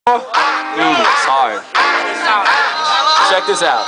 It's hard. Check this out.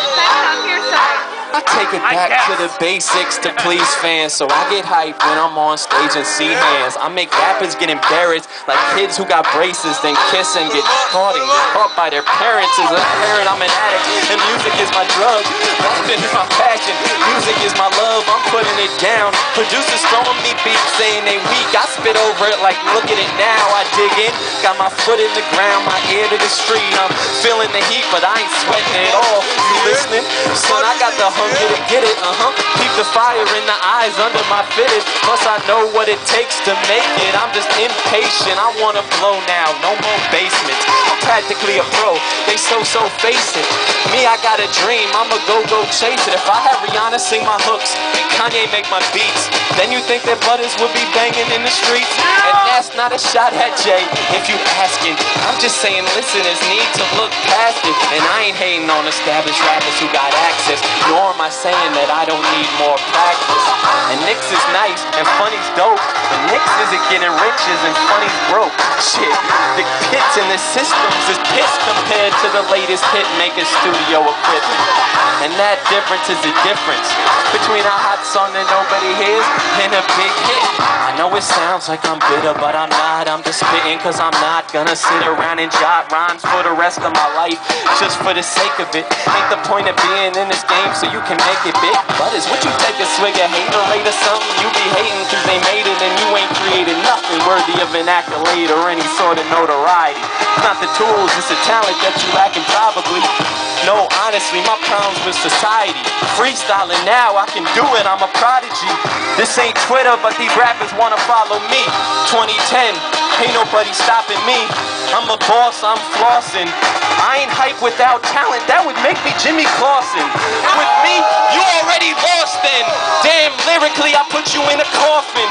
I take it back to the basics to please fans, so I get hyped when I'm on stage and see hands. I make rappers get embarrassed like kids who got braces, then kiss and get caught and get caught by their parents. As a parent, I'm an addict, and music is my drug. Rapping is my passion, music is my love. I'm putting it down. Producers throwing me beats saying they weak. I spit over it like, look at it now. I dig in, got my foot in the ground, my ear to the street. I'm feeling the heat, but I ain't sweating at all. You listening? Son, I got the hunger to get it, Keep the fire in the eyes under my fitted. Plus I know what it takes to make it. I'm just impatient, I wanna blow now. No more basements, I'm practically a pro. They so face it. Me, I got a dream, I'ma go chase it. If I had Rihanna sing my hooks and Kanye make my beats, then you think that Buttaz would be banging in the streets? And that's not a shot at Jay, if you asking. I'm just saying listeners need to look past it. And I ain't hating on established rappers who got access, nor am I saying that I don't need more practice. And Nick's is nice and funny's dope, but Nick's isn't getting riches and funny's broke. Shit, the pits and the systems is piss compared to the latest hit making studio equipment. And that difference is the difference between a hot song that nobody hears and a big hit. I know it sounds like I'm bitter, but I'm not. I'm just spitting cause I'm not gonna sit around and jot rhymes for the rest of my life just for the sake of it. Ain't the point of being in this game so you can make it big. Buttaz, what you take a swig of haterade or something? You be hating cause they made it and you ain't created nothing worthy of an accolade or any sort of notoriety. It's not the tools, it's the talent that you lacking probably. No, honestly, my problem's with society. Freestyling now, I can do it, I'm a prodigy. This ain't Twitter, but these rappers wanna follow me. 2010, ain't nobody stopping me. I'm a boss, I'm flossing. I ain't hype without talent, that would make me Jimmy Clausen. With me, you already lost then. Damn, lyrically, I put you in a coffin.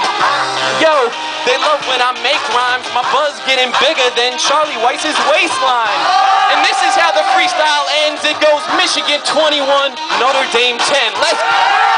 Yo, they love when I make rhymes. My buzz getting bigger than Charlie Weiss's waistline. And this is how the freestyle ends. It goes Michigan 21, Notre Dame 10. Let's go.